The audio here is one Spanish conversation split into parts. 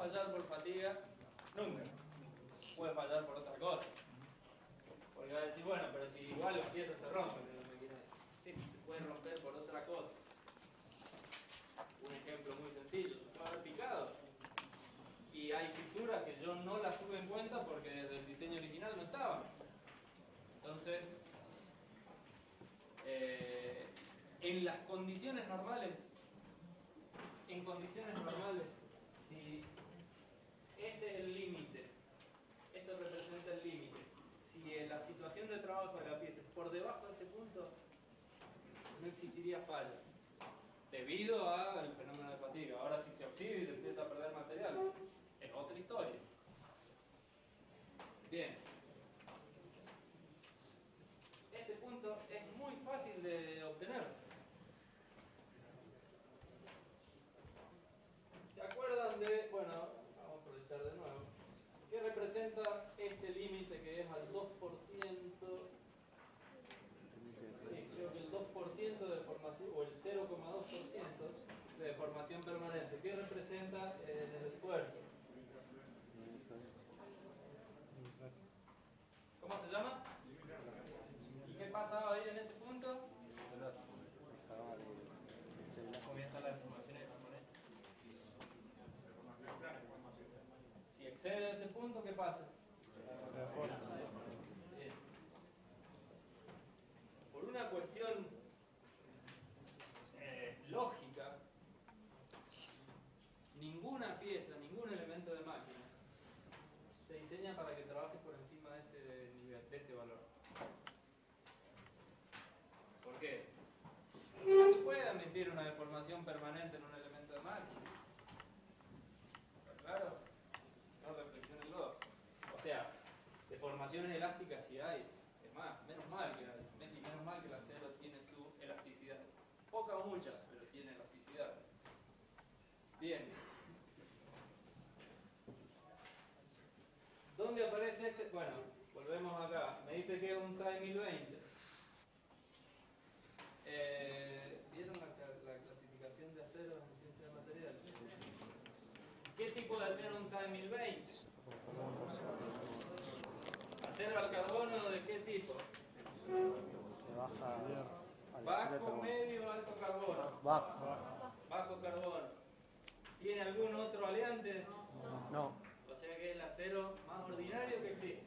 fallar por fatiga nunca. Puede fallar por otra cosa. Porque va a decir, bueno, pero si igual las piezas se rompen, sí, se puede romper por otra cosa. Un ejemplo muy sencillo, se puede haber picado. Y hay fisuras que yo no las tuve en cuenta porque desde el diseño original no estaban. Entonces, en las condiciones normales, si este es el límite, esto representa el límite, si la situación de trabajo de la pieza es por debajo de este punto, no existiría falla, debido al fenómeno de fatiga. Ahora, si se oxida y se empieza a perder material, es otra historia. Bien. Este punto es muy fácil de obtener. ¿Se acuerdan de, bueno, vamos a aprovechar de nuevo, qué representa este límite que es al 2%? Creo que el 2% de deformación, o el 0,2% de deformación permanente. ¿Qué representa en el esfuerzo? ¿Cómo se llama? ¿Y qué pasa ahí en ese punto? Comienza la deformación permanente. Si excede ese punto, ¿qué pasa? Por una cuestión lógica, ninguna pieza, ningún elemento de máquina se diseña para que trabaje por encima de este nivel, de este valor. ¿Por qué? Porque no se puede admitir una deformación permanente en un elemento de máquina. ¿Está claro? No reflexionenlo. O sea, deformaciones elásticas sí hay. Es más, menos mal que el acero tiene su elasticidad. Poca o mucha, pero tiene elasticidad. Bien. ¿Dónde aparece este? Bueno, volvemos acá. Me dice que es un SAE 1020. ¿Vieron la clasificación de aceros en ciencia de materiales? ¿Qué tipo de acero es un SAE 1020? ¿Acero al carbono de qué tipo? Bajo, medio, alto carbono. Bajo carbono. ¿Tiene algún otro aleante? No. O sea que es el acero más ordinario que existe.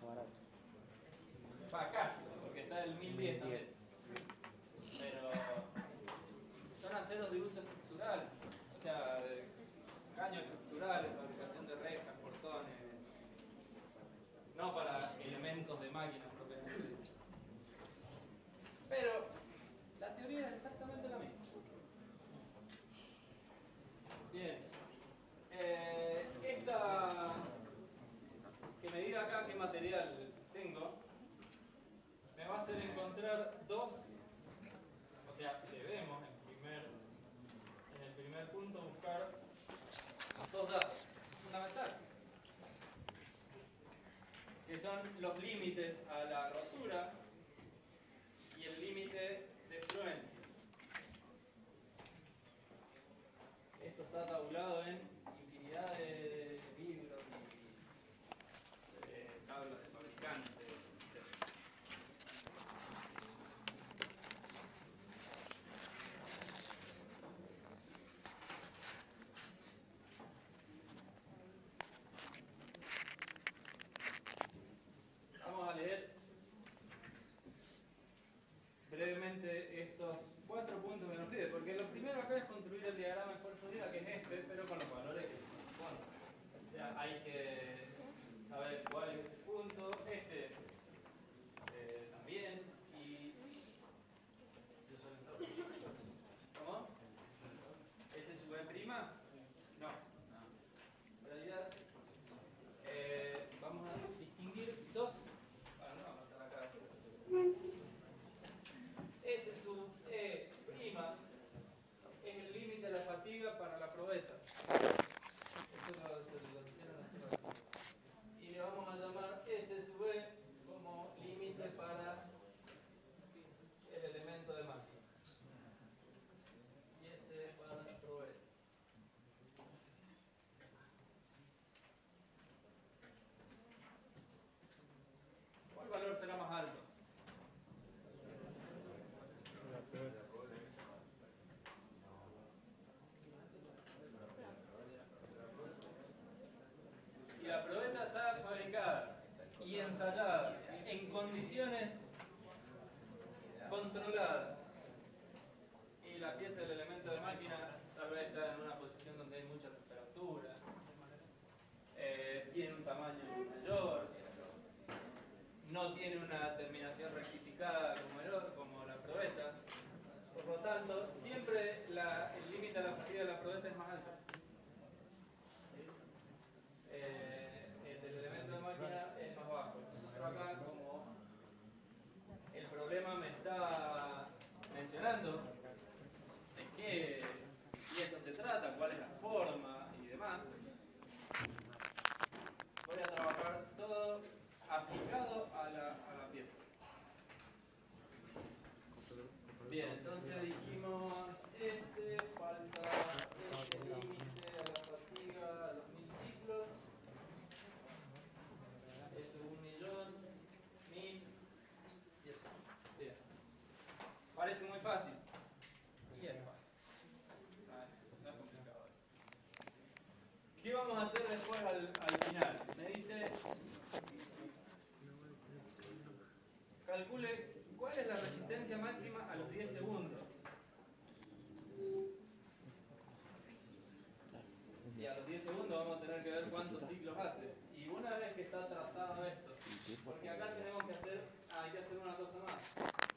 Va, casi, porque está el 1010 también. Pero son aceros de uso estructural. O sea, de caños estructurales, fabricación de rejas, portones. No para elementos de máquinas propiamente dicho. Pero la teoría es exactamente la misma. Bien. Esta que me diga acá qué material tengo me va a hacer encontrar dos, o sea, debemos en el primer punto buscar dos datos fundamentales, que son los límites a la rotura y el límite de fluencia. Esto está tabulado en infinidad de libros y tablas de fabricantes. Vamos a leer brevemente estos 4 puntos que nos pide, porque lo primero acá es construir el diagrama de esfuerzo-vida, que es este, pero con los valores que se corresponden. O sea, hay que saber cuál es ese punto, este también, y... ¿Cómo? ¿Ese es su B'? No. En realidad, vamos a distinguir dos... Ah, no, vamos a estar acá. Ese es su E', es el límite de la fatiga para la probeta. Esto lo dijeron hace rato. Y le vamos a tiene una terminación rectificada como la probeta. Por lo tanto, siempre el límite de la fatiga de la probeta es más alto. El del elemento de máquina es más bajo. Nosotros acá, como el problema me está mencionando de qué pieza se trata, cuál es la forma y demás, voy a trabajar todo aplicado a la pieza. Bien, entonces dijimos falta límite a la fatiga a los 1000 ciclos. Eso es 1.000.000, 1000 y eso. Bien. Parece muy fácil. Y es fácil. No es complicado. ¿Qué vamos a hacer después al final? Me dice, calcule cuál es la resistencia máxima a los 10 segundos. Y a los 10 segundos vamos a tener que ver cuántos ciclos hace. Y una vez que está trazado esto, porque acá tenemos que hay que hacer una cosa más.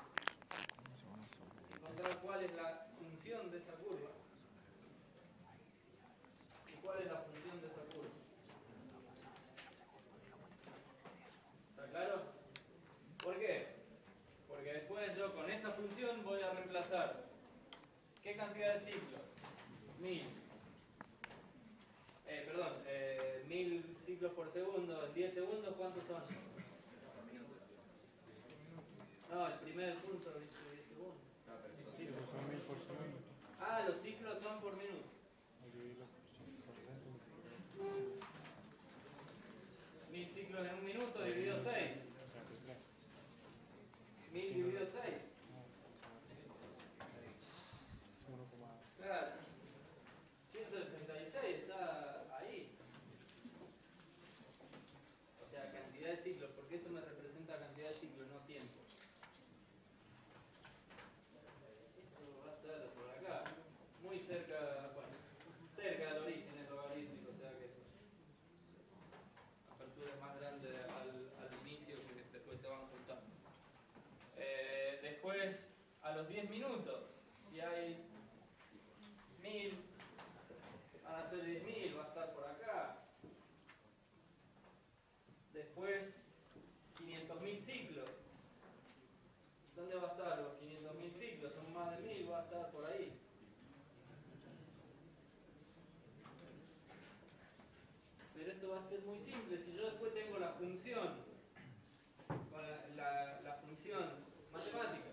Encontrar cuál es la función de esta curva. ¿Y cuál es la función de esa curva? ¿Está claro? ¿Por qué? Porque después yo con esa función voy a reemplazar ¿qué cantidad de ciclos? 1000. 1000 ciclos por segundo. En 10 segundos, ¿cuántos son? No, el primer punto dice 10 segundos. Son 1000 por segundo. Ah, los ciclos son por minuto. 1000 ciclos en un minuto dividido 6. 1000 dividido 6. Claro. 166 está ahí. O sea, cantidad de ciclos, porque esto me representa cantidad de ciclos, no tiempo. Esto va a estar por acá, muy cerca, bueno, cerca del origen es logarítmico, o sea que apertura es más grande al inicio que después se van juntando. Después, a los 10 minutos, si hay 1000, van a ser 10.000, va a estar por acá. Después, 500.000 ciclos. ¿Dónde va a estar los 500.000 ciclos? Son más de 1000, va a estar por ahí. Pero esto va a ser muy simple. Si yo después tengo la función, la función matemática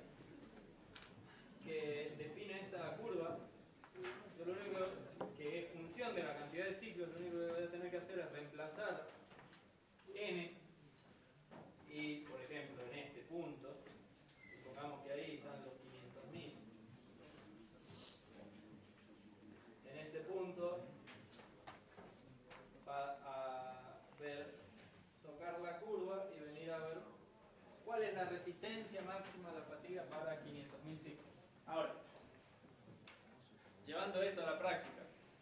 que define esta curva, yo lo único que es función de la cantidad de ciclos, lo único que voy a tener que hacer es reemplazar n, y por ejemplo en este punto, supongamos que ahí están los 500.000, en este punto va a tocar la curva y venir a ver cuál es la resistencia máxima a la fatiga para 500.000 ciclos. Ahora, llevando esto a la práctica,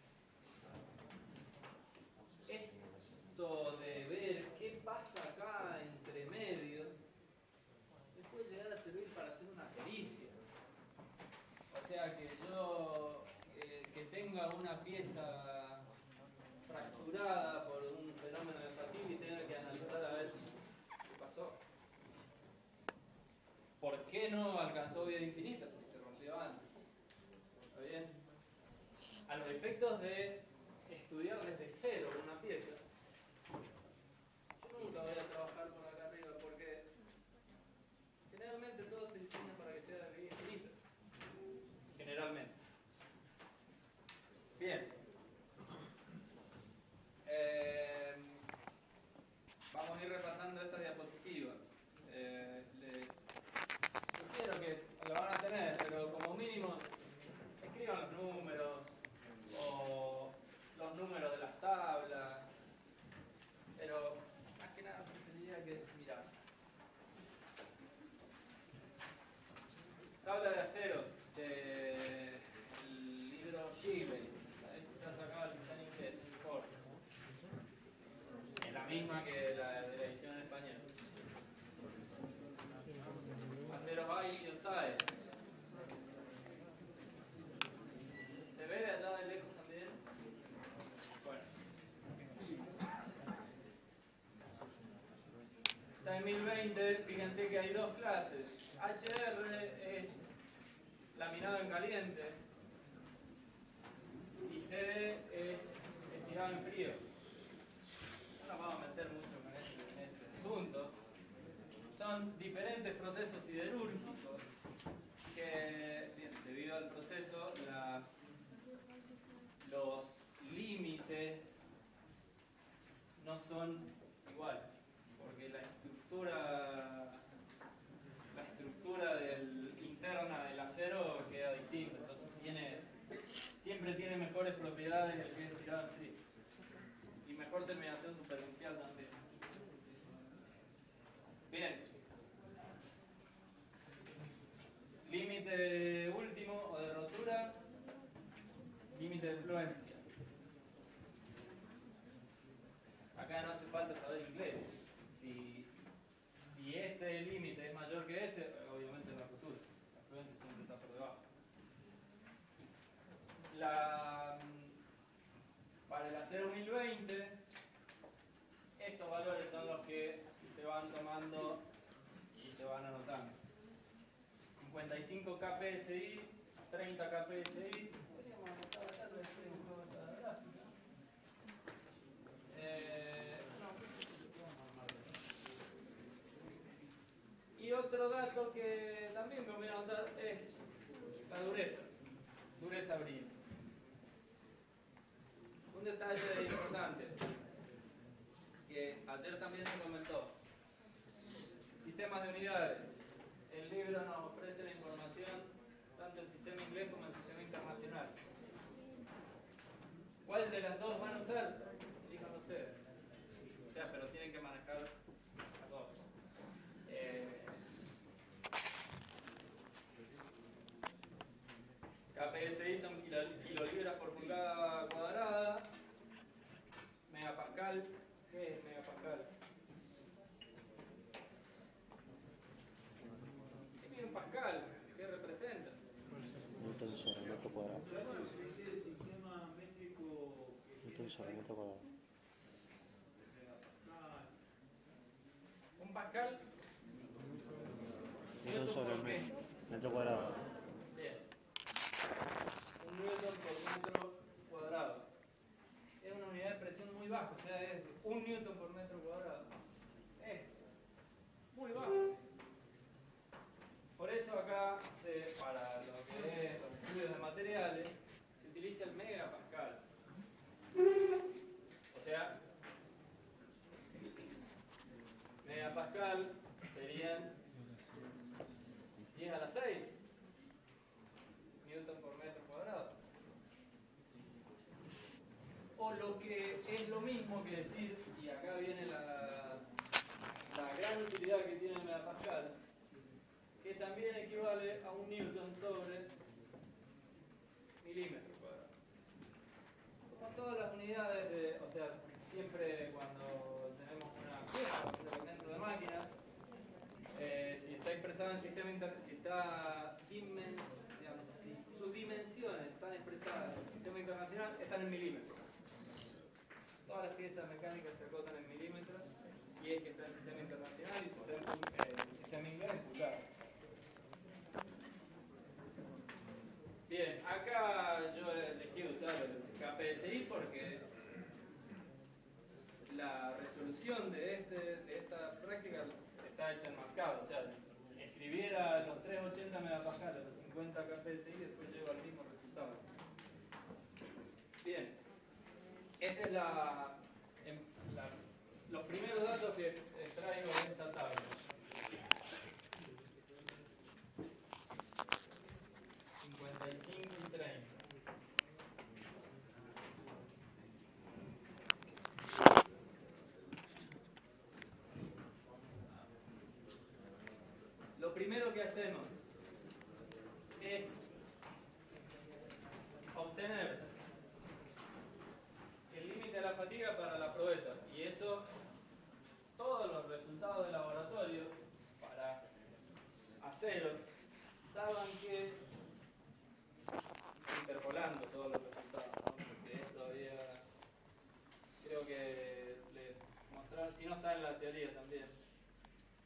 esto de ver qué pasa acá entre medio, les puede llegar a servir para hacer una pericia. O sea, que yo que tenga una pieza fracturada por un fenómeno de fatiga y tenga que analizar a ver qué pasó. ¿Por qué no alcanzó vida infinita? Porque se rompió antes. ¿Está bien? A los efectos de estudiar desde cero una pieza, yo nunca voy a trabajar por acá arriba porque generalmente todo se diseña para que sea de vida infinita. Generalmente. Bien. Vamos a ir repasando estas diapositivas. Les sugiero que lo van a tener, pero como mínimo escriban los números o los números de las tablas, pero más que nada tendría que mirar. Tabla de aceros del libro Shirley, está sacada del Channing Ford. Es la misma que la de la edición en español. 1020, fíjense que hay dos clases. HR es laminado en caliente y CD es estirado en frío. No nos vamos a meter mucho en ese asunto. Son diferentes procesos siderúrgicos que, bien, debido al proceso, los límites no son iguales, porque la estructura interna del acero queda distinta, entonces siempre tiene mejores propiedades el que es estirado en frío y mejor terminación superficial también. Bien, límite último o de rotura, límite de fluencia. Acá no hace falta saber inglés. Si este límite es mayor que ese, obviamente no es rotura. La fluencia siempre está por debajo. Para el acero 1020, estos valores son los que se van tomando y se van anotando. 55 kpsi, 30 kpsi. Podríamos anotar acá, lo estoy en juego de la gráfica. Y otro dato que también me voy a anotar es la dureza brillo. Un detalle importante que ayer también se comentó: sistemas de unidades. El libro nos ofrece la información tanto en sistema inglés como en sistema internacional. ¿Cuál de las dos van a usar? Elijan ustedes. O sea, pero tienen que manejar las dos. KPSI son kilolibras por pulgada cuadrada. Megapascal. ¿Qué es megapascal? ¿Qué mide un pascal? ¿Qué representa? Newton sobre metro cuadrado. Newton sobre metro cuadrado. Un pascal. Newton sobre metro cuadrado. Bien. Un newton por metro cuadrado. Es una unidad de presión muy baja, o sea, es 1 newton por metro cuadrado. Es muy bajo. Por eso acá, para lo que es los estudios de materiales, se utiliza el megapascal. O sea, megapascal serían 10 a la 6 newton por metro cuadrado. O lo que es lo mismo que decir, y acá viene la gran utilidad que tiene el megapascal, que también equivale a 1 newton sobre milímetro cuadrado. Como todas las unidades, o sea, siempre cuando tenemos una pieza dentro de máquina, si está expresada en sistema si sus dimensiones están expresadas en el sistema internacional, están en milímetros. Todas las piezas mecánicas se acotan en milímetros, si es que está en el sistema internacional, y si está en el sistema inglés, en pulgadas. Bien, acá yo elegí usar el KPSI porque la resolución de esta práctica está hecha en marcado. O sea, escribiera los 380 megapascales, los 50 KPSI, y después llego al mismo resultado. Bien, esta es los primeros datos que traigo en esta tabla. Lo primero que hacemos es obtener el límite de la fatiga para la probeta, y eso, todos los resultados de laboratorio para aceros daban que, interpolando todos los resultados, ¿no? Porque esto creo que les mostraron, si no está en la teoría también,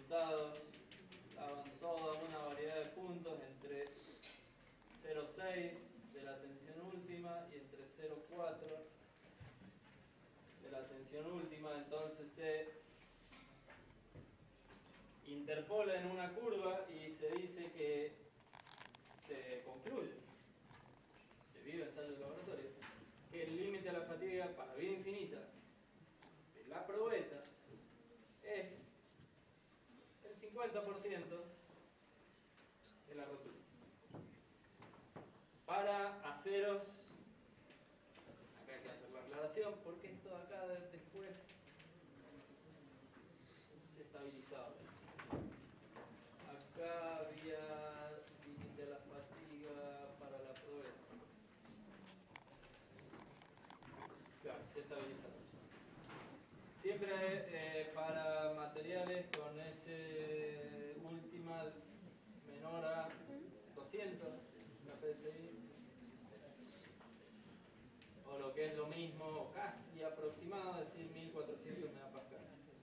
resultados daban toda una variedad de puntos entre 0,6 de la tensión última y entre 0,4 de la tensión última. Entonces se interpola en una curva y se dice que se concluye, se vive ensayo de laboratorio, que el límite a la fatiga para vida infinita de la probeta es el 50% de la rotura. Para aceros, acá hay que hacer la aclaración, porque esto de acá después se estabilizaba. Acá había límite de la fatiga para la probeta. Claro, se estabiliza. Siempre para materiales con ese última menor a 200 la PSI, o lo que es lo mismo, casi aproximado, es decir, 1400 megapascal.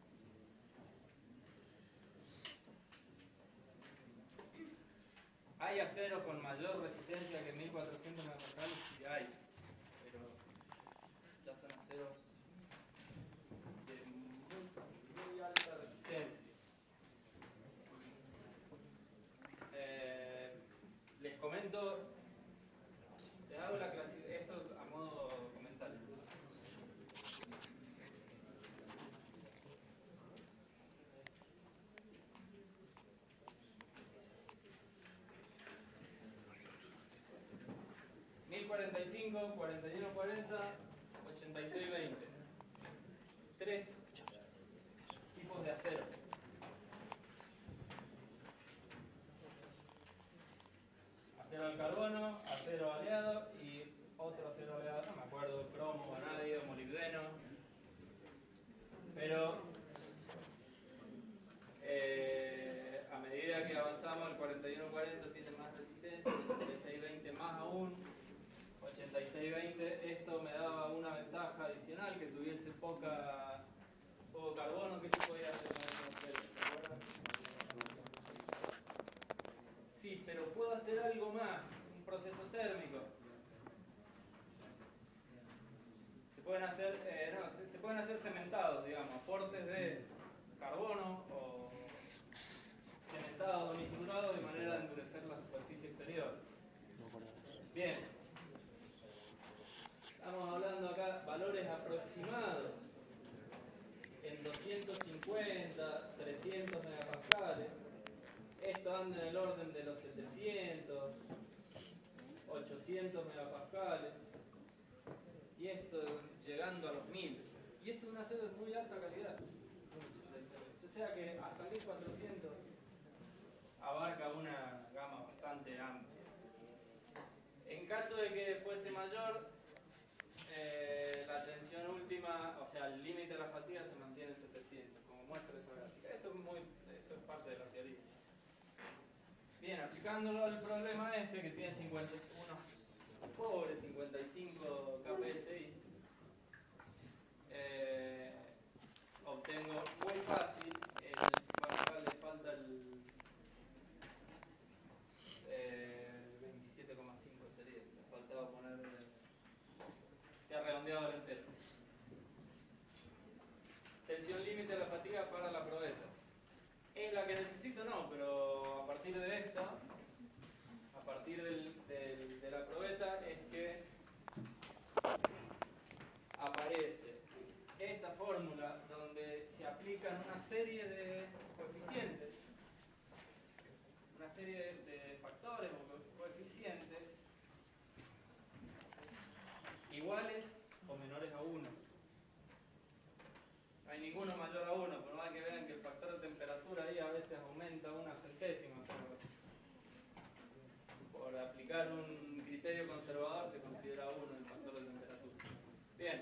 ¿Hay aceros con mayor resistencia que 1400 megapascal? Sí hay, pero ya son aceros de muy alta resistencia. Les comento, les hago la clasificación, esto a modo comentario. (1045, 4140, 8620). Tres tipos de acero. Acero al carbono, acero aleado y otro acero aleado, no me acuerdo, cromo, vanadio, molibdeno. Pero a medida que avanzamos, el 4140 tiene más resistencia, el 8620 más aún. 8620, esto me daba una ventaja adicional, que tuviese poco carbono. ¿Qué se podía hacer con eso? Sí, pero puedo hacer algo más, un proceso térmico. Se pueden hacer cementados, digamos, aportes de carbono o cementados o niturados de manera de endurecer la superficie exterior. Bien. Estamos hablando acá valores aproximados en 250, 300 megapascales. Esto anda en el orden de los 700, 800 megapascales. Y esto llegando a los 1000. Y esto es un acero de muy alta calidad. O sea que hasta 1400 abarca una gama bastante amplia. En caso de que fuese mayor, la tensión última, o sea, el límite de la fatiga se mantiene en 700, como muestra esa gráfica. Esto es parte de la teoría. Bien, aplicándolo al problema este, que tiene 51 pobres, 55 kPSI, obtengo muy fácil, acá le falta el 27,5 sería, me faltaba poner, se ha redondeado el entero. Tensión límite de la fatiga para la probeta. ¿Es la que necesito? No, pero a partir de esto, a partir de la probeta, es que aparece esta fórmula donde se aplican una serie de coeficientes, una serie de factores o coeficientes iguales o menores a 1. No hay ninguno mayor a 1, por más que vean que el factor de temperatura ahí a veces aumenta una centésima. Por aplicar un criterio conservador se considera 1 el factor de temperatura. Bien.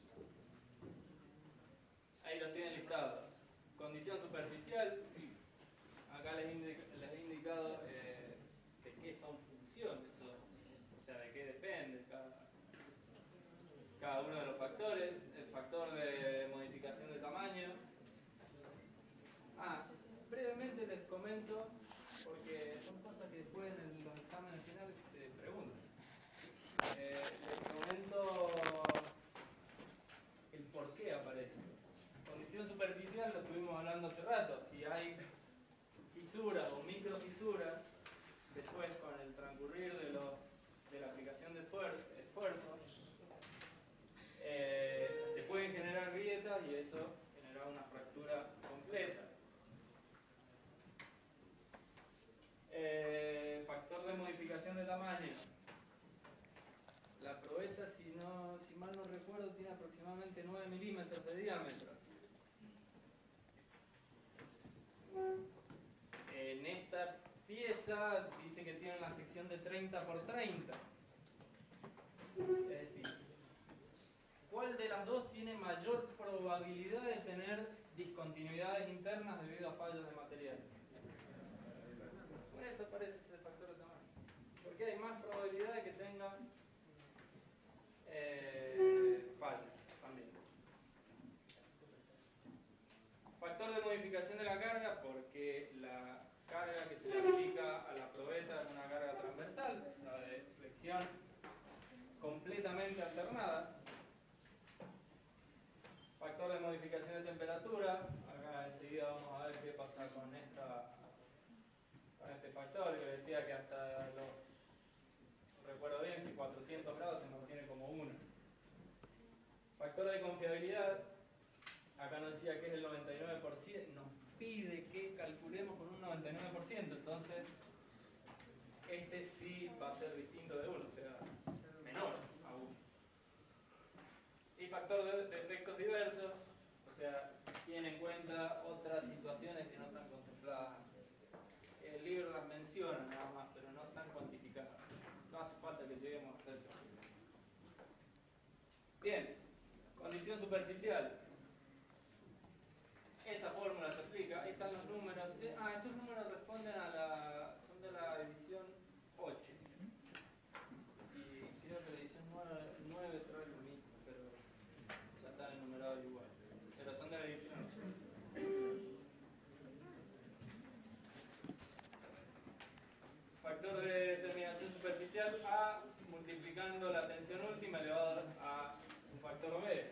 Ahí los tienen listados. Condición superficial. Acá les he indicado de qué son funciones, o sea, de qué depende cada uno de los factores. El factor de modificación de tamaño. Brevemente comento porque son cosas que después en los exámenes finales se preguntan. Les comento el por qué aparece. Condición superficial lo estuvimos hablando hace rato. Si hay fisuras o microfisuras, después con el transcurrir de la aplicación de esfuerzo, se pueden generar grietas y eso genera una fractura completa. Factor de modificación de tamaño. La probeta, si mal no recuerdo, tiene aproximadamente 9 milímetros de diámetro. En esta pieza dice que tiene una sección de 30 por 30. Es decir, ¿cuál de las dos tiene mayor probabilidad de tener discontinuidades internas debido a fallos de material? Por eso aparece ese factor de tamaño. Porque hay más probabilidad de que tenga fallos también. Factor de modificación de la carga, porque la carga que se le aplica a la probeta es una carga transversal, o sea, de flexión completamente alternada. Factor de modificación de temperatura, acá enseguida vamos a ver qué pasa con este factor, que decía que hasta los, recuerdo bien, si 400 grados se mantiene como 1. Factor de confiabilidad, acá nos decía que es el 99%, nos pide que calculemos con un 99%, entonces este sí va a ser distinto de 1, o sea, menor a 1. Y factor de efectos diversos, o sea, tiene en cuenta otras situaciones que no están contempladas. El libro las menciona nada más, pero no están cuantificadas. No hace falta que lleguemos hasta eso. Bien, condición superficial. Esa fórmula se aplica, ahí están los números. Estos números responden son de la edición 8. Y creo que la edición 9 trae lo mismo, pero ya están enumerados igual. Pero son de la edición 8. Factor de terminación superficial A multiplicando la tensión última elevado a un factor B.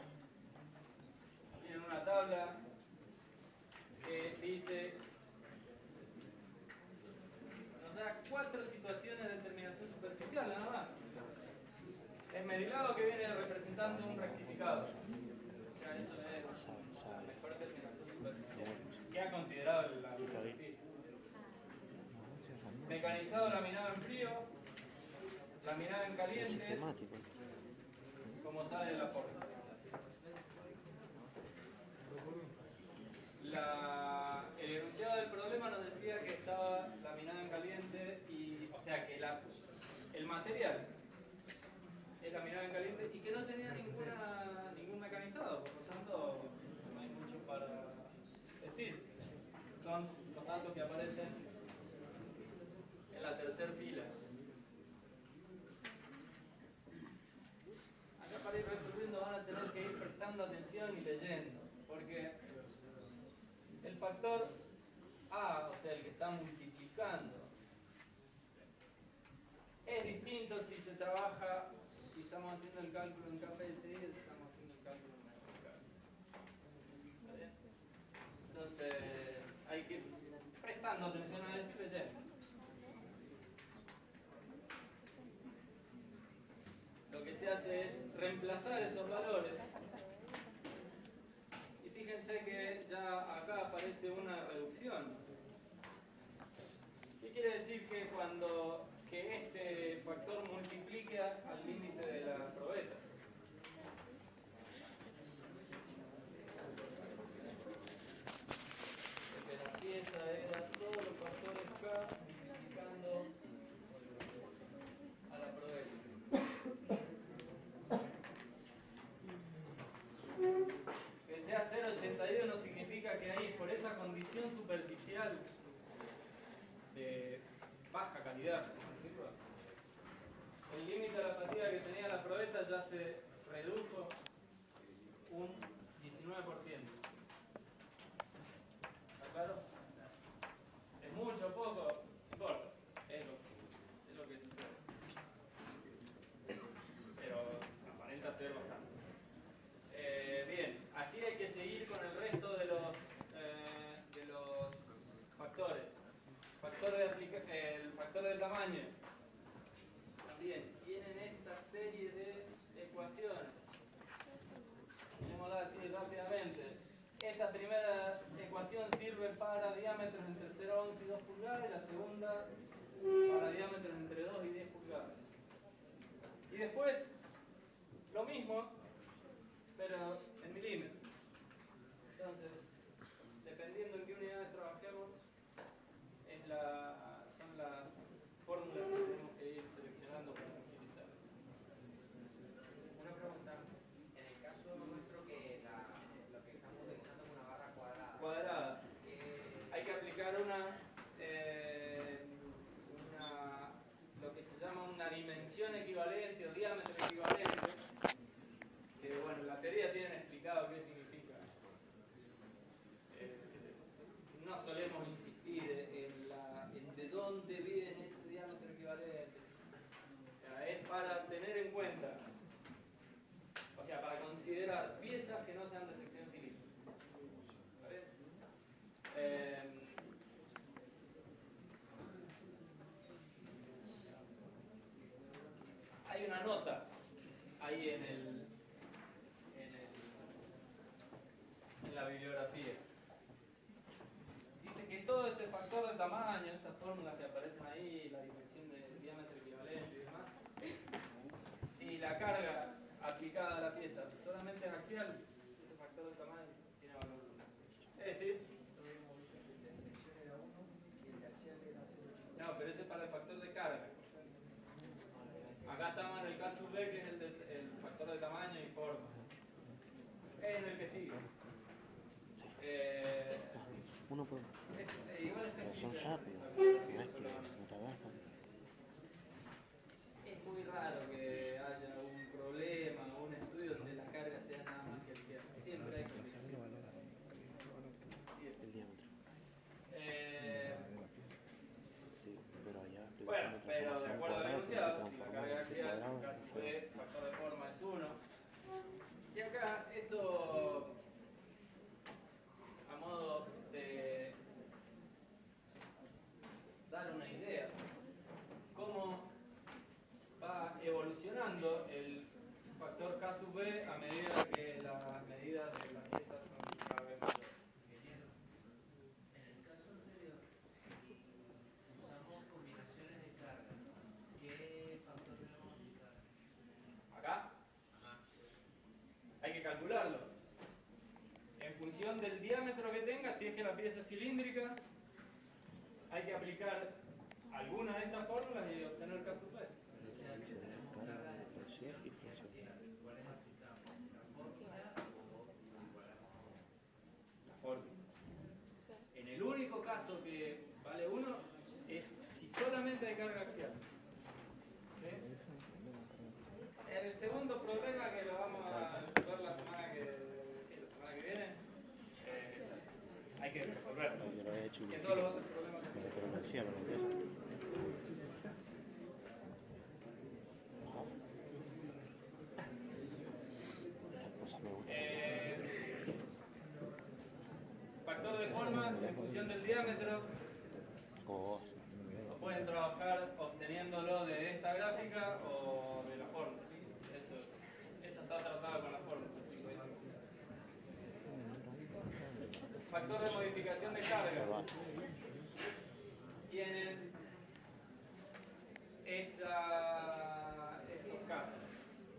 Tienen una tabla que dice, nos da 4 situaciones de terminación superficial nada más. Esmerilado que viene representando un rectificado. O sea, eso es la mejor terminación superficial que ha considerado la superficie. Mecanizado laminado en frío, laminado en caliente, como sale de la fórmula. El enunciado del problema nos decía que estaba laminado en caliente, y, o sea que el material es laminado en caliente y que no tenía ningún mecanizado, por lo tanto no hay mucho para decir. Son los datos que aparecen en la tercera fila. Acá para ir resolviendo van a tener que ir prestando atención y leyendo, porque el factor A, o sea, el que está multiplicando, es distinto si se trabaja, si estamos haciendo el cálculo en KPSI o si estamos haciendo el cálculo en MKS. ¿Está bien? Entonces, hay que ir prestando atención a eso y leyendo. Lo que se hace es reemplazar esos valores. Y fíjense que ya acá aparece una reducción. ¿Qué quiere decir? Que este factor multiplique al límite de la probeta. Porque la pieza era todos los factores K multiplicando a la probeta. Que sea 0,81 significa que ahí, por esa condición superficial de baja calidad, como decirlo, el límite de la partida que tenía la probeta ya se redujo un 19%. ¿Está claro? de tamaño también tienen esta serie de ecuaciones. Tenemos así rápidamente. Esta primera ecuación sirve para diámetros entre 0,11 y 2 pulgadas y la segunda para diámetros entre 2 y 10 pulgadas. Y después, lo mismo, pero en milímetros. Entonces, dependiendo en qué unidades trabajemos, son las fórmulas que tenemos que ir seleccionando para utilizar. Una pregunta, en el caso nuestro que lo que estamos utilizando es una barra cuadrada. Hay que aplicar lo que se llama una dimensión equivalente o diámetro equivalente, que bueno, en la teoría tienen explicado qué significa. No solemos insistir en de dónde viene ese diámetro equivalente. O sea, es para tener en cuenta, o sea, para considerar piezas que no sean de sección cilíndrica. ¿Vale? Hay una nota ahí en la bibliografía. Dice que todo este factor de tamaño, esas fórmulas que aparecen ahí, la dimensión del diámetro equivalente y demás, si la carga aplicada a la pieza solamente es axial, ese factor de tamaño tiene valor 1. Es decir, no, pero ese es para el factor de carga. Acá estamos en el caso B, que es el factor de tamaño y forma. Es en el que sigue. Uno por Igual está pero son escrito. rápidos. No es que no te agastan. Es muy raro que haya un problema o un estudio donde la carga sea nada más que el cierre. Siempre hay que El diámetro. Sí, pero allá bueno, pero de acuerdo al enunciado, si la transformar carga axial, cuadrado, casi sí. fue, factor de forma es 1. Y acá esto, a modo de dar una idea, cómo va evolucionando el factor K sub B a medida que las medidas de las piezas son cada vez mayores. En el caso anterior, si usamos combinaciones de carga, ¿qué factor debemos aplicar? Acá hay que calcularlo. En función del diámetro que tenga, si es que la pieza es cilíndrica, hay que aplicar alguna de estas fórmulas y obtener K sub B. O sea, si tenemos carga de Flexión y y flexión. axial, ¿cuáles aplicamos? ¿La fórmula o igualamos? La fórmula. En el único caso que vale 1 es si solamente hay carga axial. ¿Sí? En el segundo problema, que lo vamos a resolver la semana que viene, hay que resolverlo. Yo lo he hecho y Que todos los otros problemas que pero lo decía, lo entiendo. Ajá. Estas cosas me gustan. factor de forma en función del diámetro, Oh, lo pueden trabajar obteniéndolo de esta gráfica o de la fórmula. Esa está trazada con la fórmula. Factor de modificación de carga. Tienen esos casos.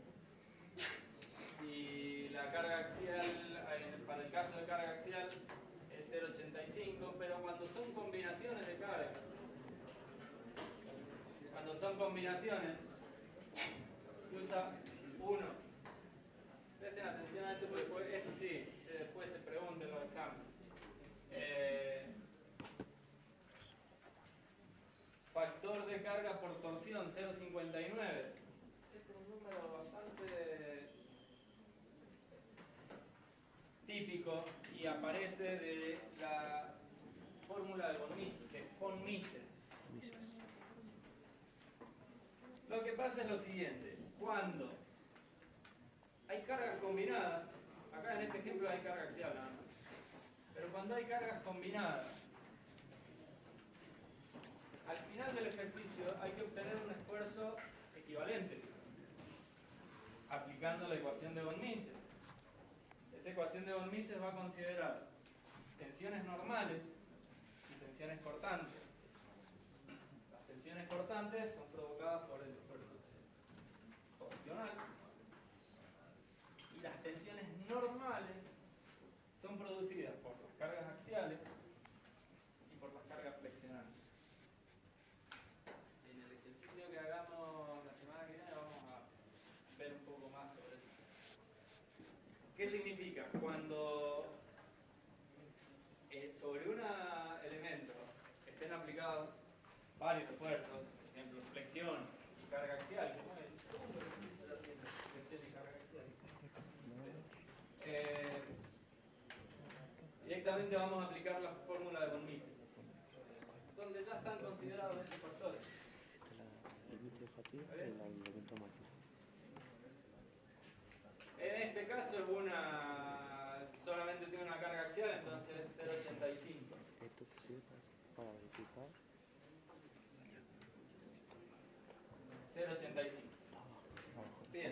Si la carga axial, para el caso de carga axial, es 0,85, pero cuando son combinaciones de carga, se usa 1. Presten atención a esto porque después, esto sí, después se pregunta en los exámenes. Factor de carga por torsión 0,59. Es un número bastante típico y aparece de la fórmula de von Mises. Lo que pasa es lo siguiente: cuando hay cargas combinadas, acá en este ejemplo hay carga axial nada más, pero cuando hay cargas combinadas, al final del ejercicio hay que obtener un esfuerzo equivalente, aplicando la ecuación de von Mises. Esa ecuación de von Mises va a considerar tensiones normales y tensiones cortantes. Las tensiones cortantes son provocadas por el esfuerzo torsional y las tensiones normales son producidas por las cargas axiales y por las cargas flexionales. En el ejercicio que hagamos la semana que viene vamos a ver un poco más sobre eso. ¿Qué significa? Cuando sobre un elemento estén aplicados varios esfuerzos, por ejemplo, flexión y carga axial, como el segundo ejercicio ya tiene flexión y carga axial. Directamente vamos a aplicar la fórmula de von Mises, donde ya están considerados estos factores. El límite de fatiga y el aislamiento máximo. En este caso solamente tiene una carga axial, entonces es 0,85. Esto te sirve para verificar. 0,85. Bien.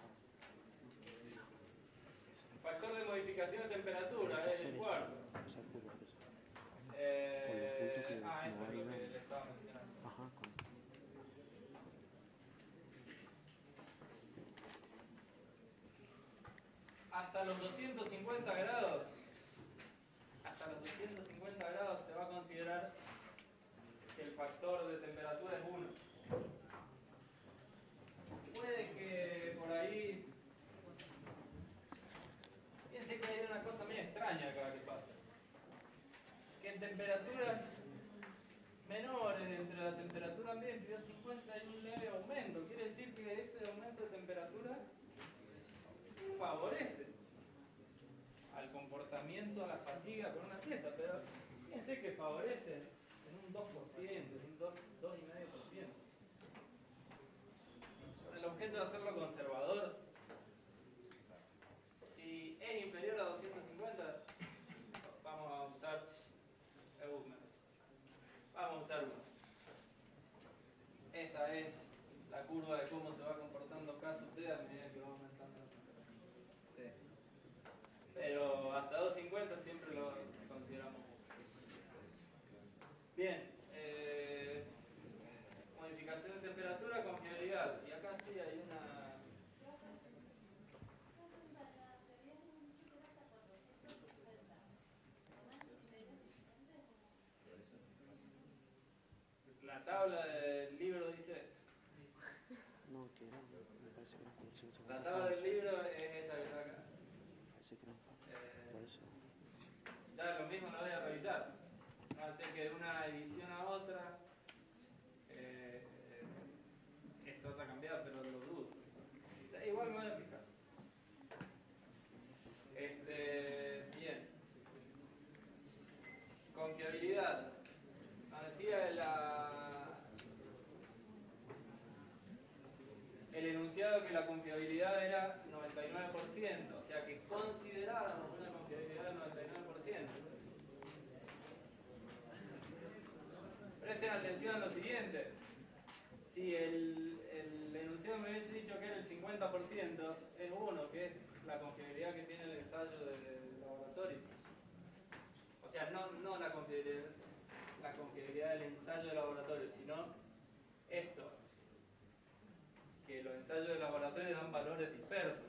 Factor de modificación de temperatura es el cuarto. Esa curva, eso. Esto es lo que le estaba mencionando. Ajá, con esto. Hasta los 250 grados se va a considerar que el factor de temperatura es 1. Puede que por ahí piense que hay una cosa muy extraña acá que pasa, que en temperaturas menores entre la temperatura ambiente y 250 hay un leve aumento. Quiere decir que ese aumento de temperatura favorece al comportamiento, a la fatiga con una pieza, pero fíjense que favorece en un 2%, en un 2,5%. Con el objeto de hacerlo conservador, si es inferior a 250, vamos a usar 1. Esta es la curva de cómo se va comportando K(T) a medida que va aumentando la temperatura. Pero hasta 250 siempre lo consideramos. Bien, modificación de temperatura con fiabilidad. Y acá sí hay una... La tabla del libro dice esto. No, que era, me parece que era con 150. La tabla del libro es esta que está acá. Parece que eran por eso. Ya lo mismo lo voy a revisar. Hace que de una edición a otra esto haya cambiado, pero lo dudo. Igual me voy a fijar. Bien. Confiabilidad. Nos decía el enunciado que la confiabilidad era 99%, o sea que considerábamos una confiabilidad del 99%. Presten atención a lo siguiente. Si el enunciado me hubiese dicho que era el 50%, es 1, que es la confiabilidad que tiene el ensayo del laboratorio. O sea, no la confiabilidad del ensayo de laboratorio, sino esto, que los ensayos de laboratorio dan valores dispersos.